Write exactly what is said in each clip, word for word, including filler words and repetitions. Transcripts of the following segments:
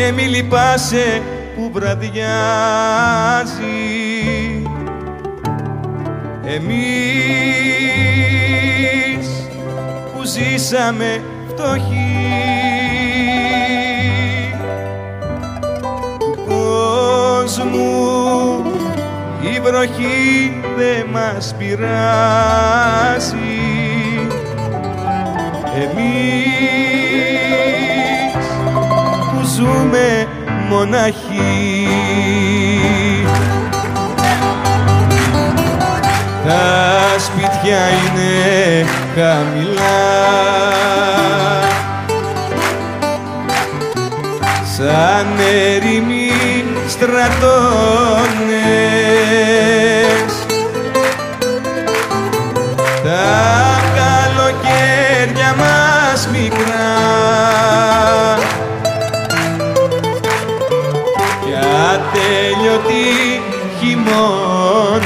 και μη λυπάσαι που βραδιάζει. Εμείς που ζήσαμε φτωχοί, του κόσμου η βροχή δε μας πειράζει. Εμείς που ζούμε μοναχοί, τα σπίτια είναι χαμηλά σαν ερημοί στρατώνες. Τα καλοκαίρια μας μικρά κι ατέλειωτοι χειμώνες.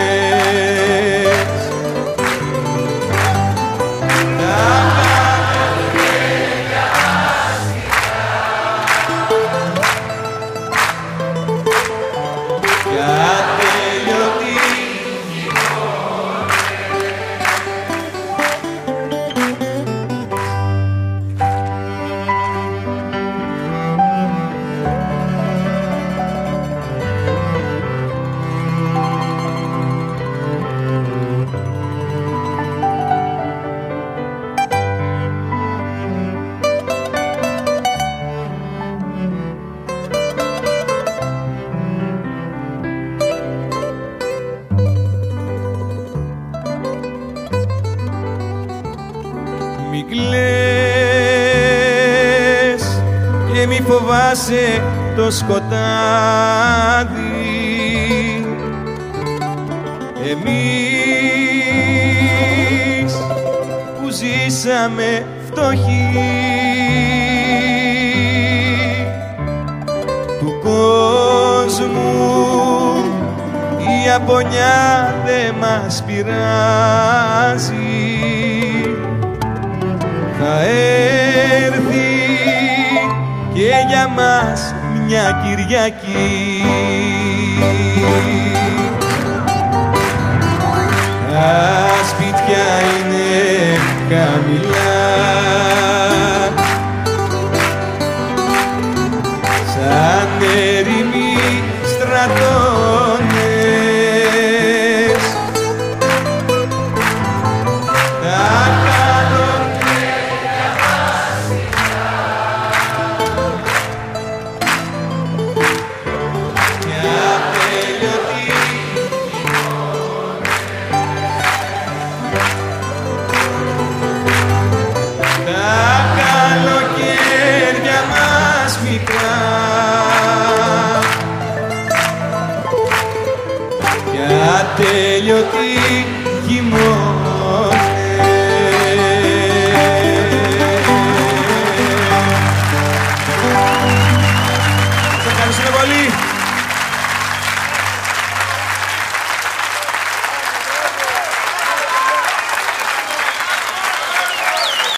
Μη κλαις και μη φοβάσαι το σκοτάδι. Εμείς που ζήσαμε φτωχοί, του κόσμου η απονιά δε μας πειράζει. Θα έρθει και για μας μια Κυριακή. Τα σπίτια είναι χαμηλά σαν ερημοί στρατώνες. Τα ατέλειωτοι χειμώνες. Σας ευχαριστούμε πολύ.